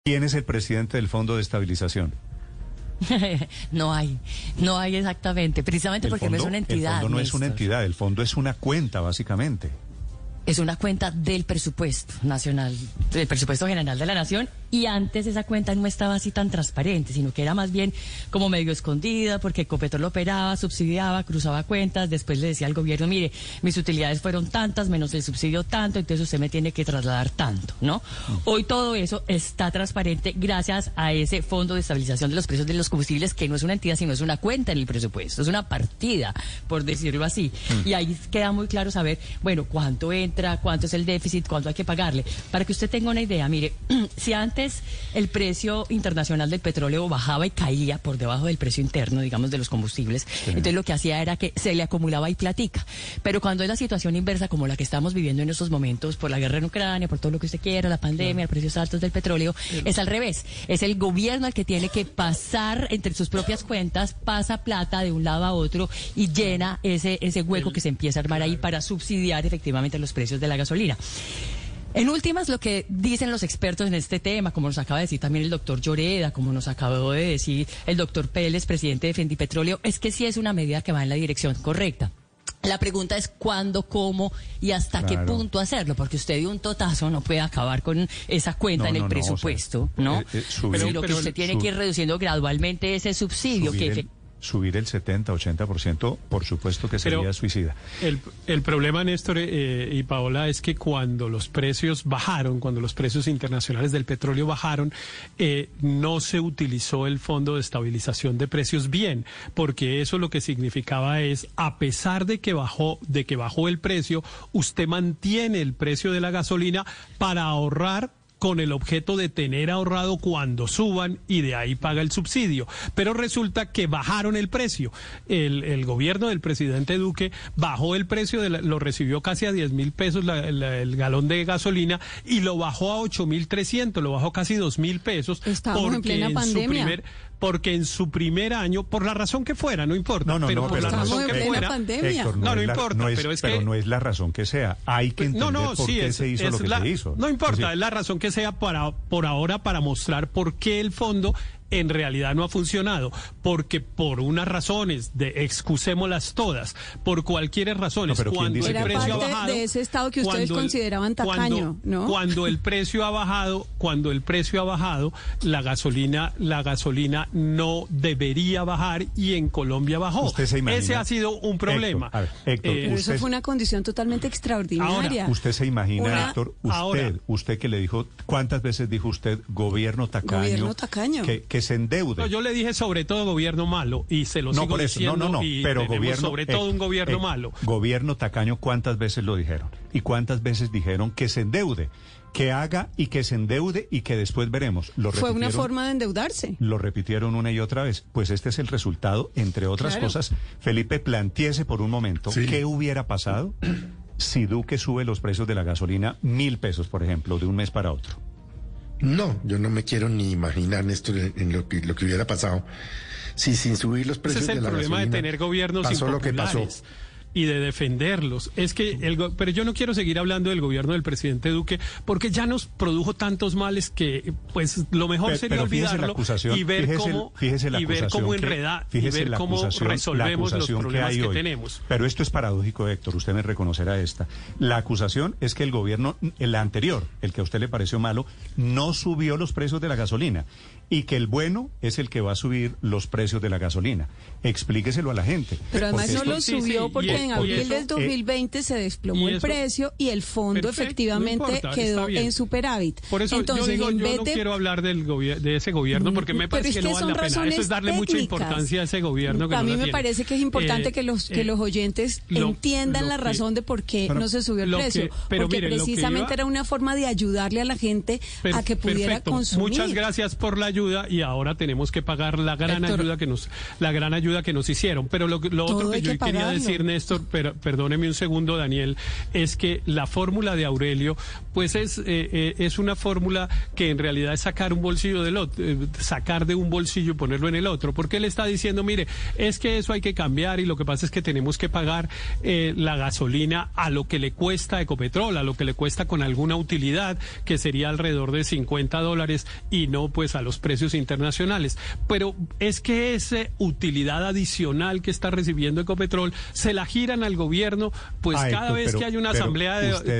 ¿Quién es el presidente del Fondo de Estabilización? No hay exactamente, precisamente porque no es una entidad. El fondo no es una Néstor. entidad, el fondo es una cuenta, básicamente. Es una cuenta del presupuesto nacional, del presupuesto general de la nación, y antes esa cuenta no estaba así tan transparente, sino que era más bien como medio escondida, porque Ecopetrol lo operaba, subsidiaba, cruzaba cuentas, después le decía al gobierno, mire, mis utilidades fueron tantas, menos el subsidio tanto, entonces usted me tiene que trasladar tanto, ¿no? Hoy todo eso está transparente gracias a ese Fondo de Estabilización de los Precios de los Combustibles, que no es una entidad, sino es una cuenta en el presupuesto, es una partida, por decirlo así. Y ahí queda muy claro saber, bueno, cuánto entra, cuánto es el déficit, cuánto hay que pagarle. Para que usted tenga una idea, mire, si antes el precio internacional del petróleo bajaba y caía por debajo del precio interno, digamos, de los combustibles, entonces lo que hacía era que se le acumulaba ahí platica. Pero cuando es la situación inversa, como la que estamos viviendo en estos momentos, por la guerra en Ucrania, por todo lo que usted quiera, la pandemia, precios altos del petróleo, es al revés. Es el gobierno el que tiene que pasar entre sus propias cuentas, pasa plata de un lado a otro y llena ese hueco que se empieza a armar ahí para subsidiar efectivamente los precios de la gasolina. En últimas, lo que dicen los expertos en este tema, como nos acaba de decir también el doctor Lloreda, como nos acabó de decir el doctor Pérez, presidente de Fendipetróleo, es que sí es una medida que va en la dirección correcta. La pregunta es cuándo, cómo y hasta qué punto hacerlo, porque usted de un totazo no puede acabar con esa cuenta en el presupuesto, ¿no? Pero lo que usted tiene que ir reduciendo gradualmente ese subsidio Subir el 70-80%, por supuesto que sería suicida. El problema, Néstor y Paola, es que cuando los precios bajaron, cuando los precios internacionales del petróleo bajaron, no se utilizó el Fondo de Estabilización de Precios bien, porque eso lo que significaba es, a pesar de que bajó el precio, usted mantiene el precio de la gasolina para ahorrar, con el objeto de tener ahorrado cuando suban y de ahí paga el subsidio. Pero resulta que bajaron el precio. El gobierno del presidente Duque bajó el precio, lo recibió casi a 10.000 pesos el galón de gasolina y lo bajó a 8.300, lo bajó casi 2.000 pesos. Estamos en plena pandemia. Porque en su primer año, por la razón que fuera, no importa, pero por la razón que fuera, Héctor, no importa, pero no es la razón que sea. Hay que entender por qué se hizo lo que se hizo. No importa, es la razón que sea por ahora para mostrar por qué el fondo en realidad no ha funcionado, porque por unas razones, excusémoslas todas, por cualquier razones, cuando el precio ha bajado, de ese estado que ustedes consideraban tacaño, ¿no? Cuando el precio ha bajado, la gasolina no debería bajar y en Colombia bajó. Ese ha sido un problema. Héctor, pero eso fue una condición totalmente extraordinaria. Ahora, usted se imagina, Héctor, usted que le dijo, ¿cuántas veces dijo usted gobierno tacaño? Gobierno tacaño. Que se endeude. No, yo le dije sobre todo gobierno malo y se lo sigo diciendo. Pero gobierno, sobre todo un gobierno malo. Gobierno tacaño, ¿cuántas veces lo dijeron? ¿Y cuántas veces dijeron que se endeude? Que haga y que se endeude y que después veremos. Fue una forma de endeudarse. Lo repitieron una y otra vez. Pues este es el resultado, entre otras cosas. Felipe, plantéese por un momento qué hubiera pasado si Duque sube los precios de la gasolina 1.000 pesos, por ejemplo, de un mes para otro. No, yo no me quiero ni imaginar, Néstor, en lo que hubiera pasado si sin subir los precios de la gasolina. Ese es el problema de tener gobiernos pasó impopulares. Lo que pasó. Y de defenderlos. Es que pero yo no quiero seguir hablando del gobierno del presidente Duque porque ya nos produjo tantos males que pues lo mejor sería olvidarlo y ver cómo resolvemos los problemas que tenemos. Pero esto es paradójico, Héctor, usted me reconocerá esta. La acusación es que el gobierno, el anterior, el que a usted le pareció malo, no subió los precios de la gasolina y que el bueno es el que va a subir los precios de la gasolina. Explíqueselo a la gente. Pero además no lo subió porque en abril del 2020 se desplomó el precio y el fondo efectivamente quedó en superávit. Por eso entonces, yo no quiero hablar de ese gobierno porque me parece que no vale la pena. Eso es darle mucha importancia a ese gobierno que a no mí la me tiene. parece que es importante que los oyentes entiendan la razón de por qué no se subió el precio. Porque precisamente era una forma de ayudarle a la gente a que pudiera consumir. Muchas gracias por la ayuda y ahora tenemos que pagar la gran ayuda que nos hicieron. Pero lo otro que yo quería decir, Néstor, Néstor, pero perdóneme un segundo, Daniel, es que la fórmula de Aurelio, pues es una fórmula que en realidad es sacar un bolsillo del otro, sacar de un bolsillo y ponerlo en el otro, porque él está diciendo, mire, es que eso hay que cambiar y lo que pasa es que tenemos que pagar la gasolina a lo que le cuesta Ecopetrol, a lo que le cuesta con alguna utilidad, que sería alrededor de $50, y no pues a los precios internacionales. Pero es que esa utilidad adicional que está recibiendo Ecopetrol se la giran al gobierno, pues cada vez que hay una asamblea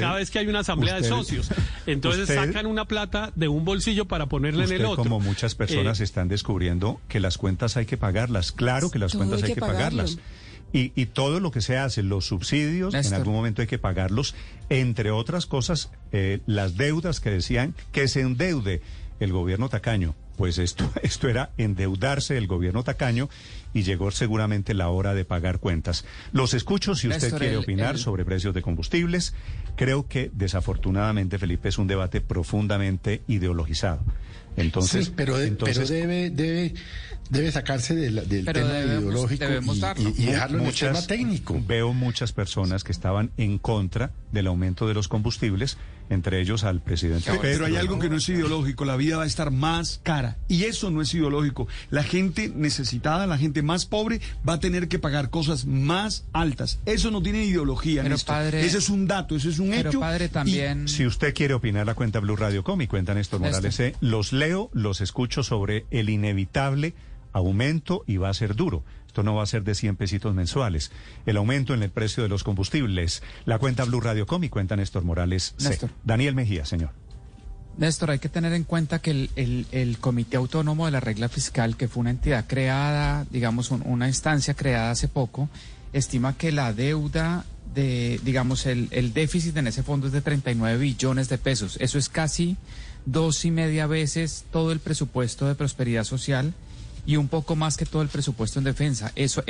de socios. Entonces sacan una plata de un bolsillo para ponerla en el otro. Como muchas personas están descubriendo que las cuentas hay que pagarlas. Claro que las cuentas hay que pagarlas. Y todo lo que se hace, los subsidios, Néstor, en algún momento hay que pagarlos. Entre otras cosas, las deudas que decían que se endeude el gobierno tacaño. Pues esto era endeudarse el gobierno tacaño, y llegó seguramente la hora de pagar cuentas. Los escucho si usted quiere opinar sobre precios de combustibles. Creo que desafortunadamente, Felipe, es un debate profundamente ideologizado. Entonces, sí, pero debe sacarse del tema ideológico y dejarlo en el tema técnico. Veo muchas personas que estaban en contra del aumento de los combustibles, entre ellos al presidente Petro. Pero hay algo que no es ideológico, la vida va a estar más cara, y eso no es ideológico. La gente necesitada, la gente más pobre va a tener que pagar cosas más altas. Eso no tiene ideología, pero Néstor. Padre, ese es un dato, ese es un hecho. Pero padre, también... Si usted quiere opinar, la cuenta Blue Radio Com y cuenta Néstor Morales, los leo, los escucho sobre el inevitable aumento, y va a ser duro. Esto no va a ser de 100 pesitos mensuales. El aumento en el precio de los combustibles. La cuenta Blue Radio Com y cuenta Néstor Morales. Daniel Mejía, señor. Néstor, hay que tener en cuenta que el Comité Autónomo de la Regla Fiscal, que fue una entidad creada, digamos, una instancia creada hace poco, estima que la deuda digamos, el déficit en ese fondo es de 39 billones de pesos. Eso es casi 2.5 veces todo el presupuesto de prosperidad social y un poco más que todo el presupuesto en defensa.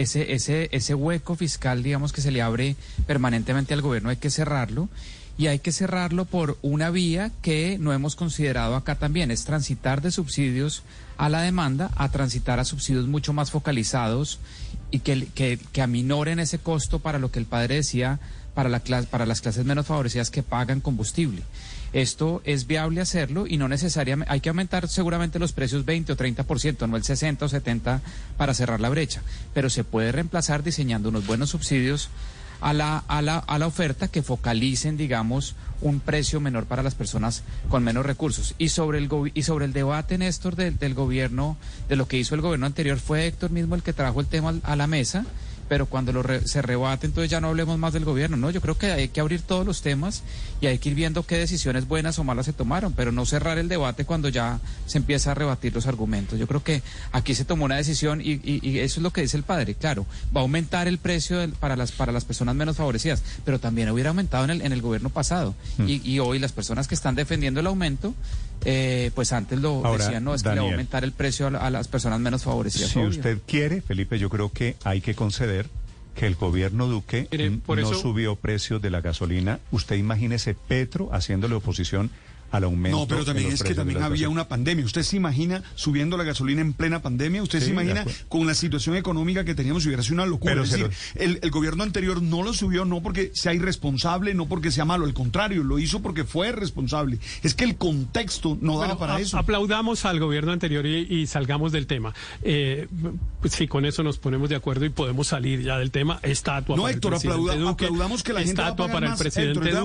Ese hueco fiscal, digamos, que se le abre permanentemente al gobierno, hay que cerrarlo. Y hay que cerrarlo por una vía que no hemos considerado acá también, es transitar de subsidios a la demanda a transitar a subsidios mucho más focalizados y que aminoren ese costo para lo que el padre decía, para las clases menos favorecidas que pagan combustible. Esto es viable hacerlo y no necesariamente, hay que aumentar seguramente los precios 20 o 30%, no el 60 o 70 para cerrar la brecha, pero se puede reemplazar diseñando unos buenos subsidios a la oferta que focalicen, digamos, un precio menor para las personas con menos recursos. Y sobre el debate, Néstor, del gobierno, de lo que hizo el gobierno anterior, fue Héctor mismo el que trajo el tema a la mesa, pero cuando se rebate, entonces ya no hablemos más del gobierno, ¿no? Yo creo que hay que abrir todos los temas y hay que ir viendo qué decisiones buenas o malas se tomaron, pero no cerrar el debate cuando ya se empieza a rebatir los argumentos. Yo creo que aquí se tomó una decisión y eso es lo que dice el padre, claro, va a aumentar el precio para las personas menos favorecidas, pero también hubiera aumentado en el gobierno pasado. Y hoy las personas que están defendiendo el aumento, pues antes decían, no, es que le va a aumentar el precio a las personas menos favorecidas. Si usted quiere, Felipe, yo creo que hay que conceder que el gobierno Duque no subió precios de la gasolina. Usted imagínese Petro haciéndole oposición al aumento. No, pero también es que también había una pandemia. ¿Usted se imagina subiendo la gasolina en plena pandemia? ¿Usted se imagina con la situación económica que teníamos? Hubiera sido una locura. Pero es decir, el gobierno anterior no lo subió no porque sea irresponsable, no porque sea malo. Al contrario, lo hizo porque fue responsable. Es que el contexto no daba para eso. Aplaudamos al gobierno anterior y salgamos del tema. Pues sí, con eso nos ponemos de acuerdo y podemos salir ya del tema. Estatua para Héctor, el presidente Duque. Aplaudamos que la gente estatua va a pagar para el presidente Héctor,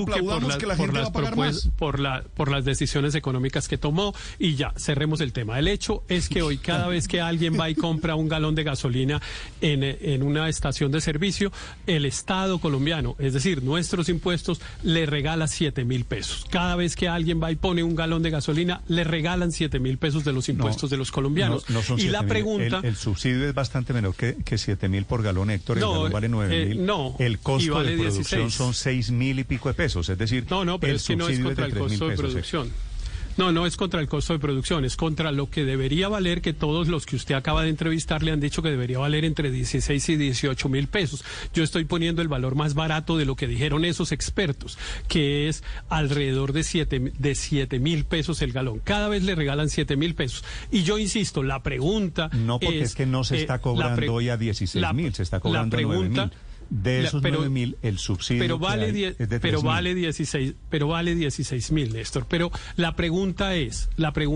Duque por las decisiones económicas que tomó, y ya, cerremos el tema. El hecho es que hoy cada vez que alguien va y compra un galón de gasolina en una estación de servicio, el Estado colombiano, es decir, nuestros impuestos, le regala 7.000 pesos. Cada vez que alguien va y pone un galón de gasolina, le regalan 7.000 pesos de los impuestos de los colombianos. No son y la pregunta... El subsidio es bastante menor que 7.000 por galón, Héctor. El galón vale 9.000. El costo vale de producción 16. Son 6.000 y pico de pesos. Es decir, pero es que no es contra el costo de producción. No es contra el costo de producción, es contra lo que debería valer, que todos los que usted acaba de entrevistar le han dicho que debería valer entre 16 y 18.000 pesos. Yo estoy poniendo el valor más barato de lo que dijeron esos expertos, que es alrededor de 7.000 pesos el galón. Cada vez le regalan 7.000 pesos. Y yo insisto, la pregunta no, porque es que no se está cobrando hoy a 16.000, se está cobrando a 9.000. De esos 9.000, el subsidio pero vale es de 16.000, pero vale 16.000, Néstor. Pero la pregunta es,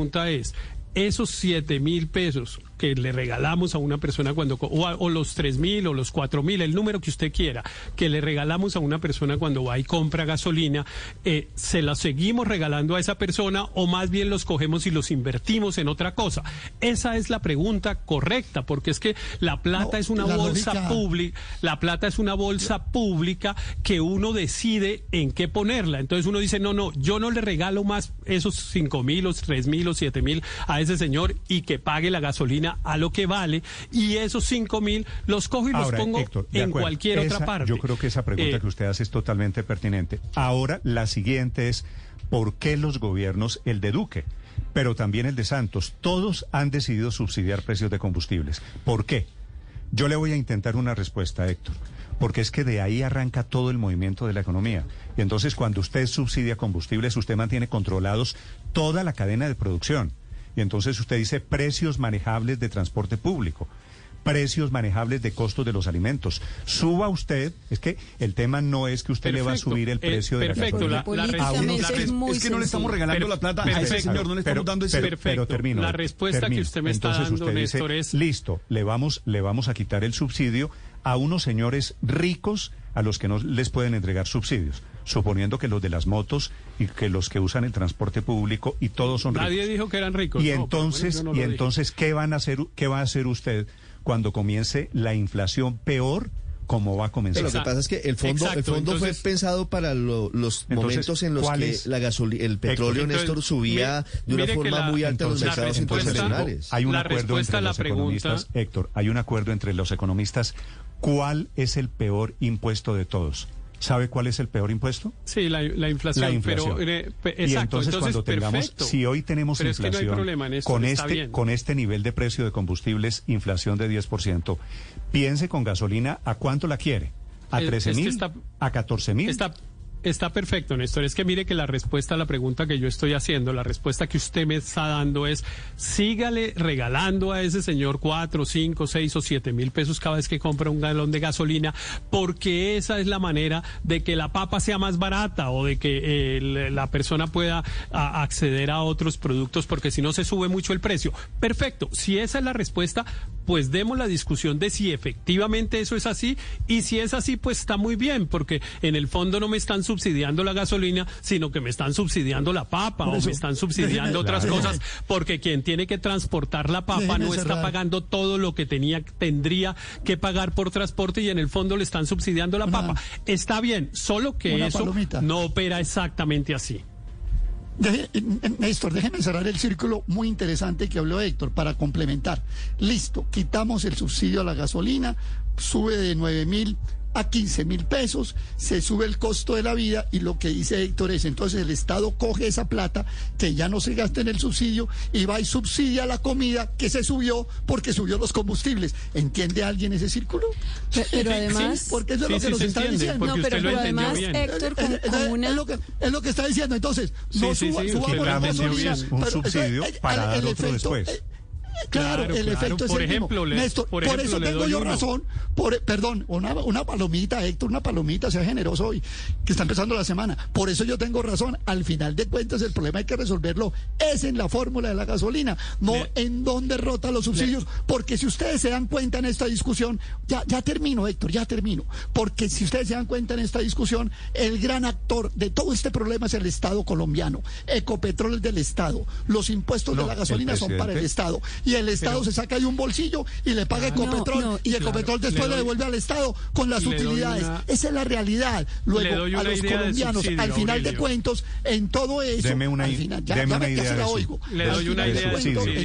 esos 7.000 pesos que le regalamos a una persona o los 3.000 o los 4.000, el número que usted quiera, que le regalamos a una persona cuando va y compra gasolina, ¿se los seguimos regalando a esa persona o más bien los cogemos y los invertimos en otra cosa? Esa es la pregunta correcta, porque es que la plata es una bolsa pública, la plata es una bolsa pública que uno decide en qué ponerla. Entonces uno dice, no, yo no le regalo más esos 5.000 o 3.000 o 7.000 a ese señor y que pague la gasolina a lo que vale, y esos 5.000 los cojo y los pongo, Héctor, en cualquier otra parte. Yo creo que esa pregunta que usted hace es totalmente pertinente. Ahora, la siguiente es, ¿por qué los gobiernos, el de Duque, pero también el de Santos, todos han decidido subsidiar precios de combustibles? ¿Por qué? Yo le voy a intentar una respuesta, Héctor, porque es que de ahí arranca todo el movimiento de la economía. Y entonces, cuando usted subsidia combustibles, usted mantiene controlados toda la cadena de producción. Y entonces usted dice precios manejables de transporte público, precios manejables de costos de los alimentos. Suba usted, es que el tema no es que usted le va a subir el precio de la gasolina. Es que no le estamos regalando la plata a ese señor, no le estamos dando ese... Pero termino. La respuesta que usted me está dando, Néstor, es... Listo, le vamos a quitar el subsidio a unos señores ricos a los que no les pueden entregar subsidios, suponiendo que los de las motos y que los que usan el transporte público y todos son ricos. Nadie dijo que eran ricos. Y entonces, ¿qué va a hacer usted cuando comience la inflación peor? ¿Cómo va a comenzar? Pero lo que pasa es que el fondo fue pensado para los momentos en los que el petróleo, Néstor, subía de una forma muy alta en los mercados internacionales. Hay un acuerdo entre los economistas, Héctor, hay un acuerdo entre los economistas. ¿Cuál es el peor impuesto de todos? ¿Sabe cuál es el peor impuesto? Sí, la inflación. La inflación. Exacto, y entonces cuando tengamos, si hoy tenemos inflación, es que no hay problema, Néstor, con este nivel de precio de combustibles, inflación de 10%, piense con gasolina, ¿a cuánto la quiere? ¿A 13.000? ¿A 14.000? Está perfecto, Néstor. Es que mire que la respuesta a la pregunta que yo estoy haciendo, la respuesta que usted me está dando es, sígale regalando a ese señor 4, 5, 6 o 7.000 pesos cada vez que compra un galón de gasolina, porque esa es la manera de que la papa sea más barata o de que la persona pueda acceder a otros productos, porque si no se sube mucho el precio. Perfecto. Si esa es la respuesta, pues demos la discusión de si efectivamente eso es así, y si es así, pues está muy bien, porque en el fondo no me están subsidiando la gasolina, sino que me están subsidiando la papa o me están subsidiando otras cosas, porque quien tiene que transportar la papa no está pagando todo lo que tendría que pagar por transporte, y en el fondo le están subsidiando la papa. Está bien, solo que eso no opera exactamente así. Néstor, déjeme cerrar el círculo muy interesante que habló Héctor para complementar. Listo, quitamos el subsidio a la gasolina, sube de 9.000 a 15.000 pesos, se sube el costo de la vida, y lo que dice Héctor es, entonces el Estado coge esa plata que ya no se gasta en el subsidio y va y subsidia la comida que se subió porque subió los combustibles. ¿Entiende alguien ese círculo? Pero además... Sí, porque eso es lo que nos está diciendo. No, pero además, Héctor, es lo que está diciendo. Entonces, no subamos la gasolina. Un subsidio para dar otro después. Claro, el efecto es por el ejemplo, mismo. Néstor, por eso tengo yo razón. Perdón, una palomita, Héctor, una palomita, sea generoso hoy, que está empezando la semana. Por eso yo tengo razón. Al final de cuentas, el problema hay que resolverlo es en la fórmula de la gasolina, no en dónde rota los subsidios. Porque si ustedes se dan cuenta en esta discusión, ya termino, Héctor, ya termino. Porque si ustedes se dan cuenta en esta discusión, el gran actor de todo este problema es el Estado colombiano. Ecopetrol es del Estado. Los impuestos de la gasolina son para el Estado. Y el Estado se saca de un bolsillo y le paga Ecopetrol, y Ecopetrol después le devuelve al Estado con las utilidades. Esa es la realidad. Luego, a los colombianos, al final de cuentos, en todo eso, al final, ya se la oigo. Le doy una idea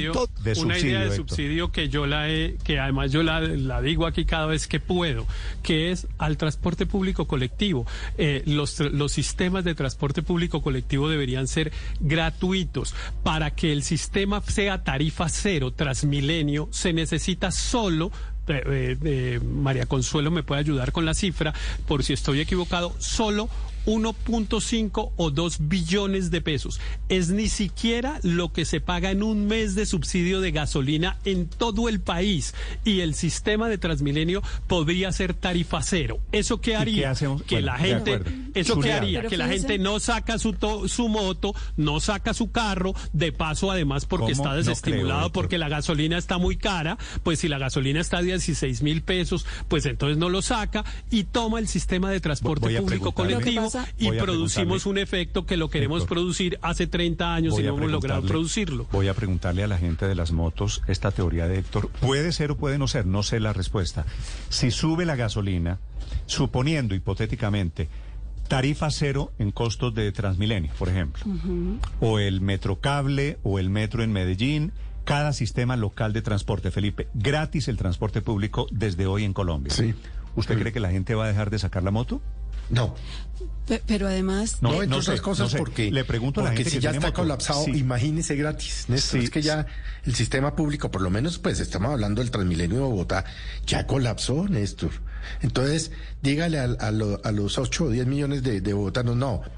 de subsidio que que además yo la digo aquí cada vez que puedo, que es al transporte público colectivo. Los sistemas de transporte público colectivo deberían ser gratuitos. Para que el sistema sea tarifa cero, Transmilenio, se necesita solo, María Consuelo me puede ayudar con la cifra, por si estoy equivocado, solo 1.5 o 2 billones de pesos. Es ni siquiera lo que se paga en un mes de subsidio de gasolina en todo el país. Y el sistema de Transmilenio podría ser tarifa cero. ¿Eso qué haría? Que la gente, ¿eso qué haría? Que la gente no saca su moto, no saca su carro, de paso además porque está desestimulado, porque la gasolina está muy cara. Pues si la gasolina está a 16.000 pesos, pues entonces no lo saca y toma el sistema de transporte público colectivo y producimos un efecto que lo queremos producir hace 30 años y no hemos logrado producirlo. Voy a preguntarle a la gente de las motos esta teoría de Héctor. Puede ser o puede no ser, no sé la respuesta. Si sube la gasolina, suponiendo hipotéticamente tarifa cero en costos de Transmilenio, por ejemplo, o el Metrocable o el metro en Medellín, cada sistema local de transporte, Felipe, gratis el transporte público desde hoy en Colombia. Sí. ¿Usted cree que la gente va a dejar de sacar la moto? No. Pero además... No, entre otras cosas, porque le pregunto a la gente si que ya está moto, colapsado, imagínese gratis, Néstor. Es que ya el sistema público, por lo menos, pues estamos hablando del Transmilenio de Bogotá, ya colapsó, Néstor. Entonces, dígale a los 8 o 10 millones de bogotanos,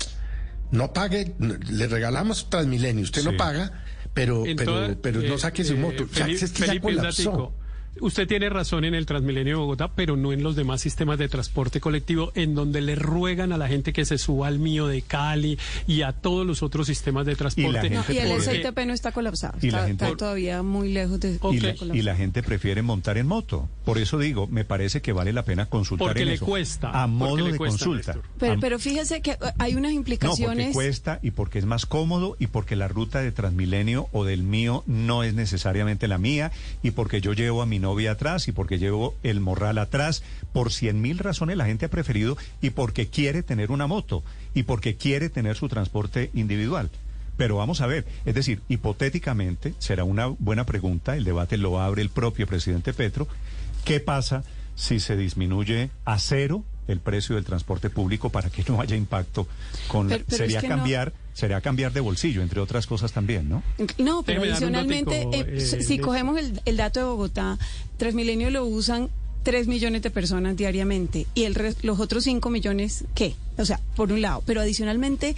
no pague, le regalamos Transmilenio, usted no paga, pero no saque su moto. Ya colapsó. Usted tiene razón en el Transmilenio de Bogotá, pero no en los demás sistemas de transporte colectivo, en donde le ruegan a la gente que se suba al mío de Cali y a todos los otros sistemas de transporte. Y el SITP no está colapsado, está todavía muy lejos de colapsar. Y la gente prefiere montar en moto. Por eso digo, me parece que vale la pena consultar porque en le eso. Cuesta. A modo de consulta. Pero fíjese que hay unas implicaciones... No, porque cuesta y porque es más cómodo y porque la ruta de Transmilenio o del mío no es necesariamente la mía y porque yo llevo a mi novia atrás y porque llevo el morral atrás. Por 100.000 razones la gente ha preferido y porque quiere tener una moto y porque quiere tener su transporte individual. Pero vamos a ver, es decir, hipotéticamente, será una buena pregunta, el debate lo abre el propio presidente Petro, ¿qué pasa si se disminuye a cero el precio del transporte público para que no haya impacto? Sería cambiar de bolsillo, entre otras cosas también, ¿no? No, pero adicionalmente, si cogemos el dato de Bogotá, Transmilenio lo usan 3 millones de personas diariamente y los otros 5 millones, ¿qué? O sea, por un lado, pero adicionalmente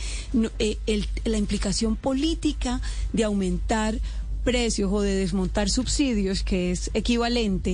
la implicación política de aumentar precios o de desmontar subsidios, que es equivalente,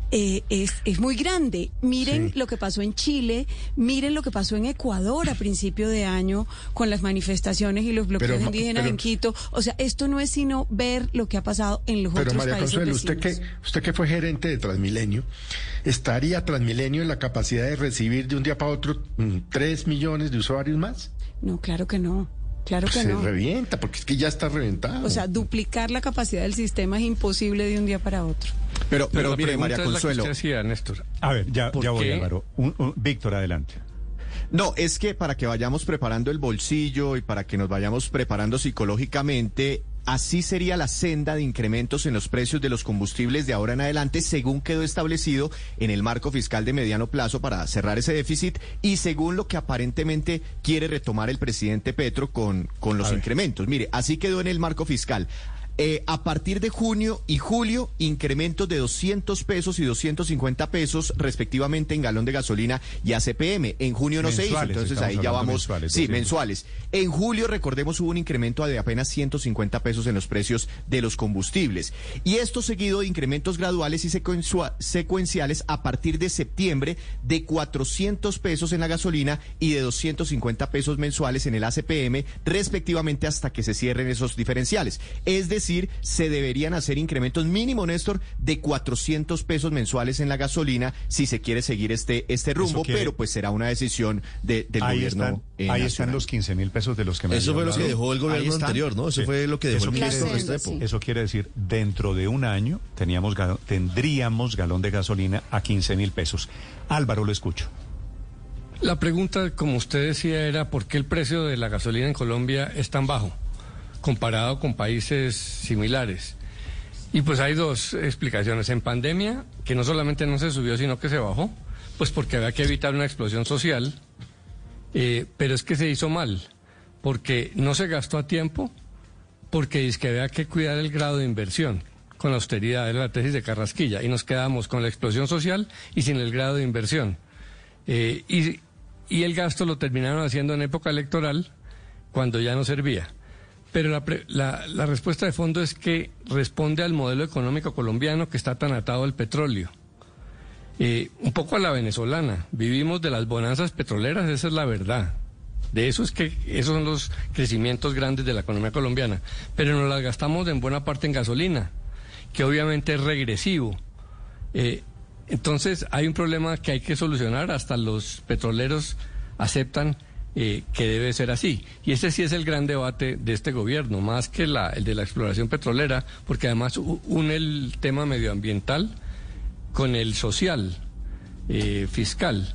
es muy grande. Miren lo que pasó en Chile, miren lo que pasó en Ecuador a principio de año con las manifestaciones y los bloqueos indígenas en Quito. O sea, esto no es sino ver lo que ha pasado en los otros países. Pero María Consuelo, usted que fue gerente de Transmilenio, ¿estaría Transmilenio en la capacidad de recibir de un día para otro 3 millones de usuarios más? No, claro que no. Claro que no. Se revienta, porque es que ya está reventado. O sea, duplicar la capacidad del sistema es imposible de un día para otro. Pero mire, María Consuelo. Néstor. A ver, ya voy, Álvaro. Víctor, adelante. No, es que para que vayamos preparando el bolsillo y para que nos vayamos preparando psicológicamente, así sería la senda de incrementos en los precios de los combustibles de ahora en adelante, según quedó establecido en el marco fiscal de mediano plazo para cerrar ese déficit y según lo que aparentemente quiere retomar el presidente Petro con los incrementos. Mire, así quedó en el marco fiscal. A partir de junio y julio, incrementos de 200 pesos y 250 pesos respectivamente en galón de gasolina y ACPM. En junio no se hizo, entonces ahí ya vamos. Mensuales. En julio, recordemos, hubo un incremento de apenas 150 pesos en los precios de los combustibles. Y esto seguido de incrementos graduales y secuenciales a partir de septiembre de 400 pesos en la gasolina y de 250 pesos mensuales en el ACPM, respectivamente hasta que se cierren esos diferenciales. Es decir, se deberían hacer incrementos mínimo, Néstor, de 400 pesos mensuales en la gasolina si se quiere seguir este rumbo, pero pues será una decisión del gobierno nacional. Ahí están los 15.000 pesos de los que me Eso fue lo que dejó el gobierno anterior, ¿no? Eso fue lo que dejó el ministro Restrepo. Eso quiere decir, dentro de un año tendríamos galón de gasolina a 15.000 pesos. Álvaro, lo escucho. La pregunta, como usted decía, era ¿por qué el precio de la gasolina en Colombia es tan bajo comparado con países similares? Y pues hay dos explicaciones. En pandemia, que no solamente no se subió, sino que se bajó, pues porque había que evitar una explosión social, pero es que se hizo mal, porque no se gastó a tiempo, porque es que había que cuidar el grado de inversión con la austeridad, era la tesis de Carrasquilla, y nos quedamos con la explosión social y sin el grado de inversión. Y y el gasto lo terminaron haciendo en época electoral, cuando ya no servía. Pero la respuesta de fondo es que responde al modelo económico colombiano que está tan atado al petróleo. Un poco a la venezolana. Vivimos de las bonanzas petroleras, esa es la verdad. De eso es que esos son los crecimientos grandes de la economía colombiana. Pero nos las gastamos en buena parte en gasolina, que obviamente es regresivo. Entonces hay un problema que hay que solucionar. Hasta los petroleros aceptan que debe ser así. Y ese sí es el gran debate de este gobierno, más que el de la exploración petrolera, porque además une el tema medioambiental con el social, fiscal.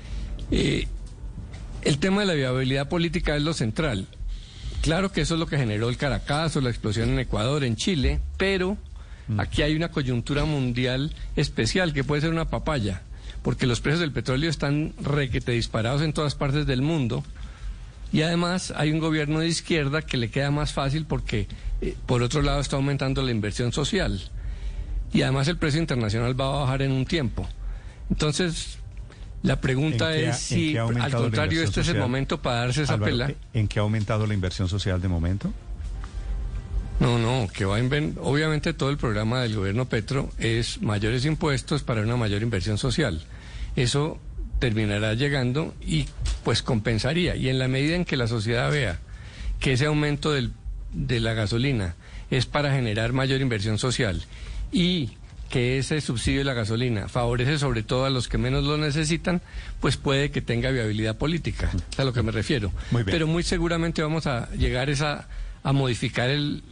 El tema de la viabilidad política es lo central. Claro que eso es lo que generó el Caracazo, la explosión en Ecuador, en Chile, pero aquí hay una coyuntura mundial especial que puede ser una papaya, porque los precios del petróleo están requete disparados en todas partes del mundo, y además hay un gobierno de izquierda que le queda más fácil porque, por otro lado, está aumentando la inversión social, y además el precio internacional va a bajar en un tiempo. Entonces, la pregunta es si, al contrario, este es el momento para darse esa pela. ¿En qué ha aumentado la inversión social de momento? No, que obviamente todo el programa del gobierno Petro es mayores impuestos para una mayor inversión social. Eso terminará llegando y pues compensaría. Y en la medida en que la sociedad vea que ese aumento de la gasolina es para generar mayor inversión social y que ese subsidio de la gasolina favorece sobre todo a los que menos lo necesitan, pues puede que tenga viabilidad política. Es a lo que me refiero. Pero muy seguramente vamos a llegar a modificar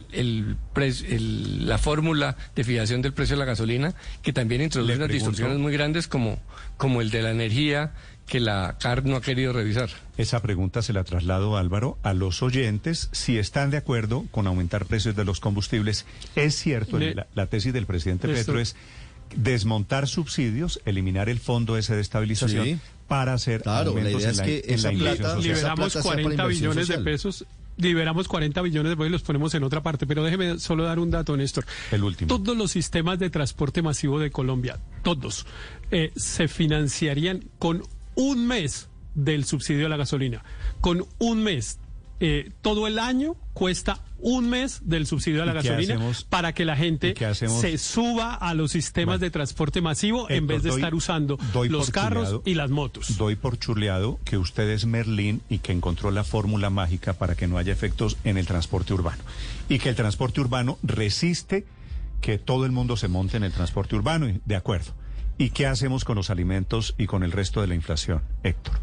la fórmula de fijación del precio de la gasolina, que también introduce unas distorsiones muy grandes como el de la energía, que la CARP no ha querido revisar. Esa pregunta se la traslado, Álvaro, a los oyentes, si están de acuerdo con aumentar precios de los combustibles. Es cierto, la tesis del presidente Petro es desmontar subsidios, eliminar el fondo ese de estabilización para hacer aumentos en la inversión social. Liberamos 40 billones de pesos. Liberamos 40 billones de pesos y los ponemos en otra parte. Pero déjeme solo dar un dato, Néstor. El último. Todos los sistemas de transporte masivo de Colombia, todos, se financiarían con un mes del subsidio a la gasolina. Con un mes. Todo el año cuesta un mes del subsidio a la gasolina para que la gente se suba a los sistemas de transporte masivo en vez de estar usando los carros y las motos. Doy por churleado que usted es Merlín y que encontró la fórmula mágica para que no haya efectos en el transporte urbano. Y que el transporte urbano resiste que todo el mundo se monte en el transporte urbano, de acuerdo. ¿Y qué hacemos con los alimentos y con el resto de la inflación, Héctor?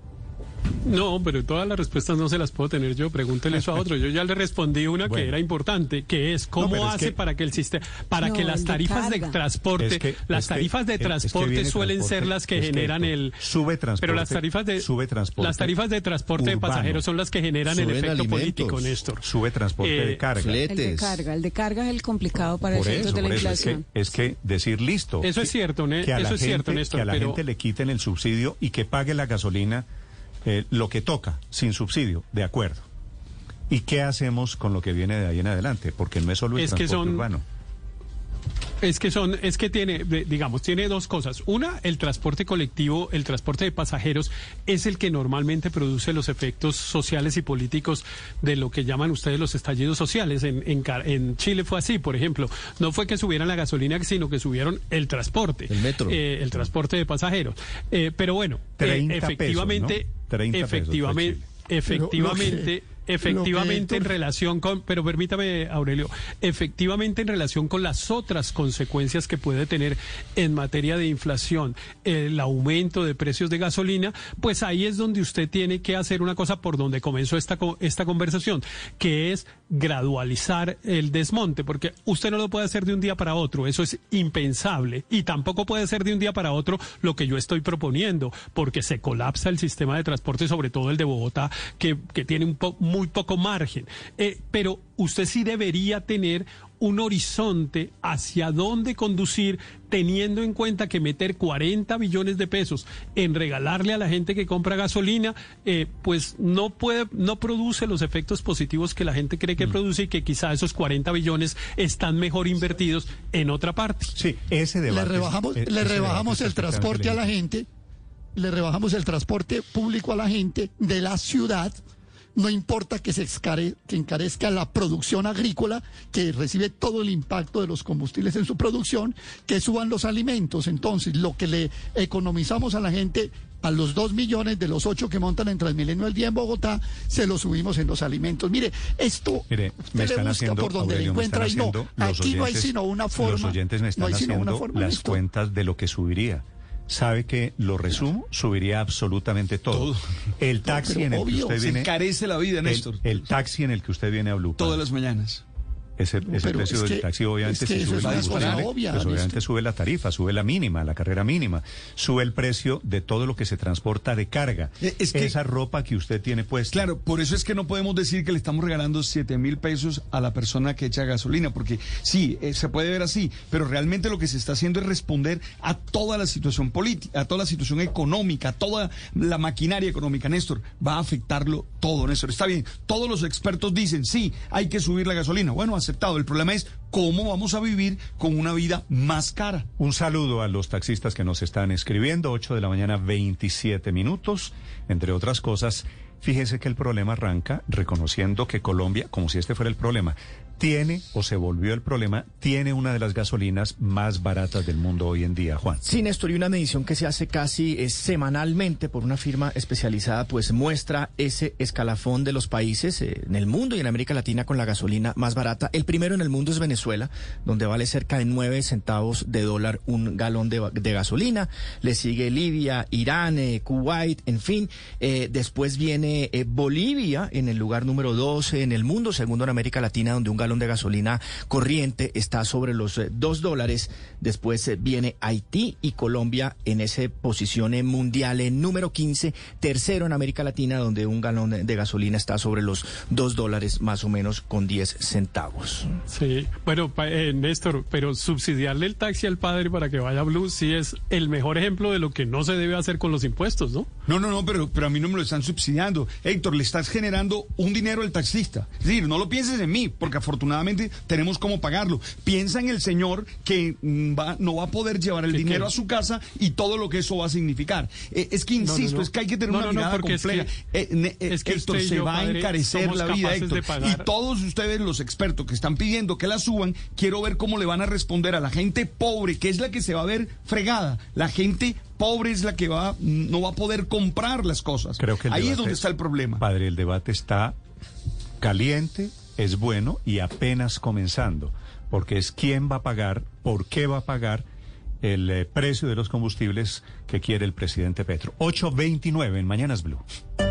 No, pero todas las respuestas no se las puedo tener yo. Pregúntele eso a otro. Yo ya le respondí una que era importante, que es cómo hace para que el sistema, para que las tarifas de transporte, las tarifas de transporte suelen ser las que generan el sube transporte. Pero las tarifas de transporte de pasajeros son las que generan el efecto político, Néstor. Sube transporte de carga. El de carga es el complicado para efectos de la inflación. Es que decir listo. Eso es cierto, Néstor. Que a la gente le quiten el subsidio y que pague la gasolina. Lo que toca, sin subsidio, de acuerdo. ¿Y qué hacemos con lo que viene de ahí en adelante? Porque no es solo el transporte urbano. Es que tiene dos cosas. Una, el transporte colectivo, el transporte de pasajeros, es el que normalmente produce los efectos sociales y políticos de lo que llaman ustedes los estallidos sociales. En Chile fue así, por ejemplo. No fue que subieran la gasolina, sino que subieron el transporte. El metro. El transporte de pasajeros. Pero bueno, 30 efectivamente, pesos, ¿no? 30 efectivamente, efectivamente en relación con, pero permítame, Aurelio, efectivamente en relación con las otras consecuencias que puede tener en materia de inflación, el aumento de precios de gasolina, pues ahí es donde usted tiene que hacer una cosa por donde comenzó esta conversación, que es gradualizar el desmonte, porque usted no lo puede hacer de un día para otro, eso es impensable, y tampoco puede ser de un día para otro lo que yo estoy proponiendo, porque se colapsa el sistema de transporte, sobre todo el de Bogotá, que tiene muy poco margen. Pero usted sí debería tener un horizonte hacia dónde conducir, teniendo en cuenta que meter 40 billones de pesos en regalarle a la gente que compra gasolina, pues no produce los efectos positivos que la gente cree que produce, y que quizá esos 40 billones están mejor invertidos en otra parte. Sí, ese debate. Le rebajamos el transporte a la gente. le rebajamos el transporte público a la gente de la ciudad. No importa que que encarezca la producción agrícola, que recibe todo el impacto de los combustibles en su producción, que suban los alimentos. Entonces, lo que le economizamos a la gente, a los 2 millones de los 8 que montan en Transmilenio al día en Bogotá, se lo subimos en los alimentos. Mire, esto me están haciendo, por donde Aurelio, le encuentra y no. Aquí no hay sino una forma. Los oyentes me están haciendo las cuentas de lo que subiría. Sabe que, lo resumo, subiría absolutamente todo. El taxi en el que usted viene... Se encarece la vida, Néstor. El taxi en el que usted viene a Blue Pass. Todas las mañanas. Ese precio del taxi obviamente si sube el combustible, pues obviamente sube la tarifa, sube la mínima, la carrera mínima, sube el precio de todo lo que se transporta de carga. Es que, esa ropa que usted tiene puesta. Claro, por eso es que no podemos decir que le estamos regalando 7.000 pesos a la persona que echa gasolina, porque sí, se puede ver así, pero realmente lo que se está haciendo es responder a toda la situación política, a toda la situación económica, a toda la maquinaria económica. Néstor, va a afectarlo todo, Néstor. Está bien, todos los expertos dicen, sí, hay que subir la gasolina. Bueno, aceptado. El problema es cómo vamos a vivir con una vida más cara. Un saludo a los taxistas que nos están escribiendo, 8 de la mañana, 27 minutos. Entre otras cosas, fíjese que el problema arranca reconociendo que Colombia, como si este fuera el problema, tiene, o se volvió el problema, tiene una de las gasolinas más baratas del mundo hoy en día, Juan. Sí, Néstor, y una medición que se hace casi semanalmente por una firma especializada, pues muestra ese escalafón de los países en el mundo y en América Latina con la gasolina más barata. El primero en el mundo es Venezuela, donde vale cerca de 9 centavos de dólar un galón de gasolina. Le sigue Libia, Irán, Kuwait, en fin. Después viene Bolivia en el lugar número 12 en el mundo, segundo en América Latina, donde un galón de gasolina corriente está sobre los $2. Después viene Haití y Colombia en esa posición mundial número 15, tercero en América Latina, donde un galón de gasolina está sobre los $2 más o menos con 10 centavos. Sí, bueno, Néstor, pero subsidiarle el taxi al padre para que vaya a Blue sí es el mejor ejemplo de lo que no se debe hacer con los impuestos, ¿no? No, pero a mí no me lo están subsidiando. Héctor, le estás generando un dinero al taxista. Es decir, no lo pienses en mí, porque afortunadamente tenemos cómo pagarlo. Piensa en el señor que no va a poder llevar el dinero a su casa y todo lo que eso va a significar. Es que insisto, es que hay que tener una mirada compleja. Es que Héctor, se va a encarecer la vida, Héctor. Y todos ustedes, los expertos que están pidiendo que la suban, quiero ver cómo le van a responder a la gente pobre, que es la que se va a ver fregada. La gente pobre es la que no va a poder comprar las cosas. Creo que ahí es donde está el problema. Padre, el debate está caliente, es bueno y apenas comenzando, porque es quién va a pagar, por qué va a pagar el precio de los combustibles que quiere el presidente Petro. 8:29 en Mañanas Blue.